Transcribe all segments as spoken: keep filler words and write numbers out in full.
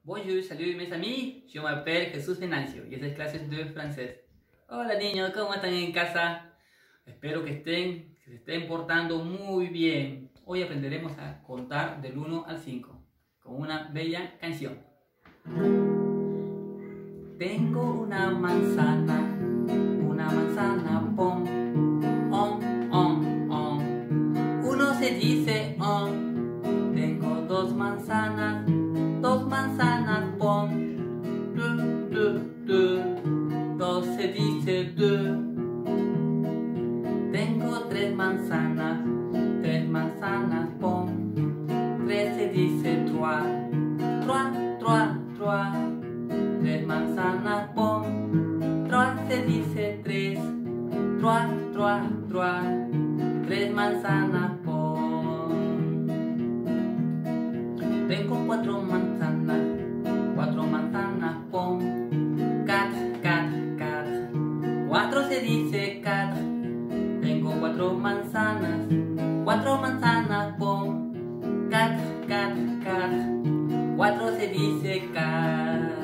Bonjour, salut mes amis, je m'appelle Jesús Venancio y esta es clases de francés. Hola niños, ¿cómo están en casa? Espero que estén, que se estén portando muy bien. Hoy aprenderemos a contar del uno al cinco con una bella canción. Tengo una manzana, una manzana, pom, on, on, on. Uno se dice on. Tengo dos manzanas, dos manzanas, pom, du, du, du. Dos se dice deux. Tengo tres manzanas, tres manzanas, pom. Tres se dice trois, trois, trois, trois. Tres manzanas, pom. Trois se dice tres, trois, trois, trois. Tres manzanas, pom. Tengo cuatro manzanas, cuatro manzanas, pom. Quatre, quatre, quatre. Cuatro se dice quatre. Tengo cuatro manzanas, cuatro manzanas, pom. Quatre, quatre, quatre. Cuatro se dice quatre.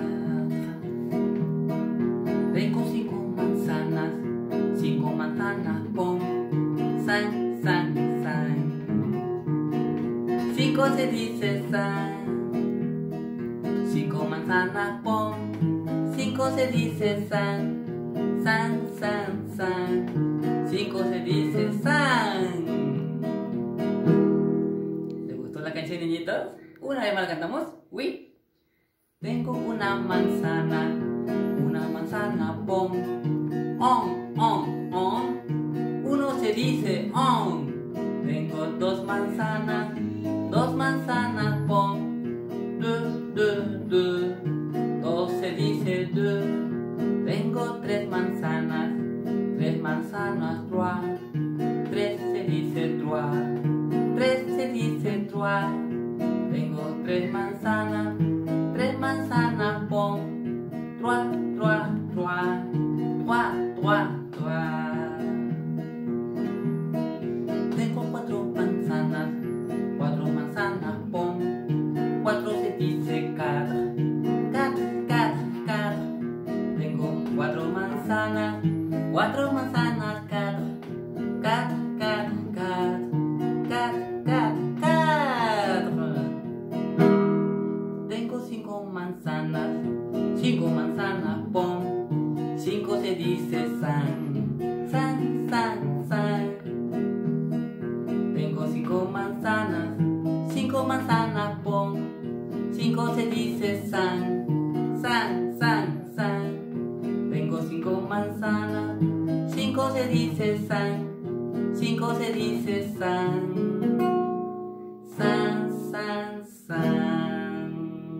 Tengo cinco manzanas, cinco manzanas, pom. Cinq, cinq, cinq. Cinco se dice cinq. Cinco manzanas, pom. Cinco se dice cinq. Cinq, cinq, cinq. Cinco se dice cinq. ¿Les gustó la canción, niñitos? Una vez más la cantamos. Oui. Tengo una manzana, una manzana, pom. On, on, on. Uno se dice on. Tengo dos manzanas, dos manzanas, pom. Deux, deux, deux. Dos se dice deux. Tengo tres manzanas, tres manzanas, trois. Tres se dice trois. Tres se dice trois. Tengo tres manzanas, tres manzanas, pom. Trois, trois, trois. Trois, trois, trois. Tengo cuatro manzanas, cuatro manzanas, pom. Cuatro se dice quatre. Quatre, quatre, quatre. Tengo cuatro manzanas, cuatro manzanas, quatre. Quatre, quatre, quatre. Quatre, quatre, quatre. Tengo cinco manzanas, cinco manzanas, pom. Cinco se dice cinq. Cinq, cinq, cinq. Tengo cinco manzanas, cinco manzanas, pom. Cinco se dice cinq. Cinq, cinq, cinq. Tengo cinco manzanas, cinco se dice cinq. Cinco se dice cinq. Cinq, cinq, cinq.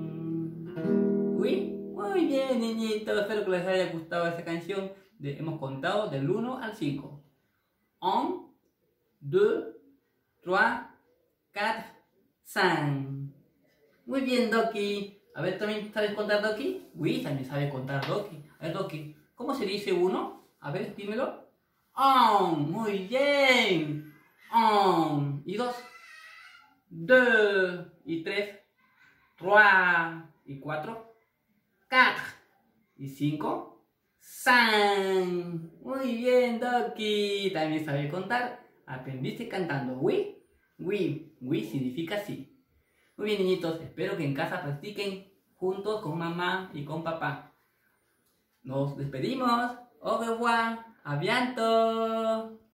Oui, muy bien, niñitos. Espero que les haya gustado esa canción. De, hemos contado del uno al cinco. Un, deux, trois, quatre, cinq. Muy bien, Doki. A ver, ¿también sabes contar, Doki? Oui, también sabe contar, Doki. A ver, Doki, ¿cómo se dice uno? A ver, dímelo. Un, muy bien. Un. Y dos. Deux. Y tres. Trois. Y cuatro. Quatre. Y cinco. Cinq. Muy bien, Doki. También sabe contar. Aprendiste cantando. Oui. Oui. Oui significa sí. Muy bien, niñitos, espero que en casa practiquen juntos con mamá y con papá. Nos despedimos. Au revoir. A bientôt.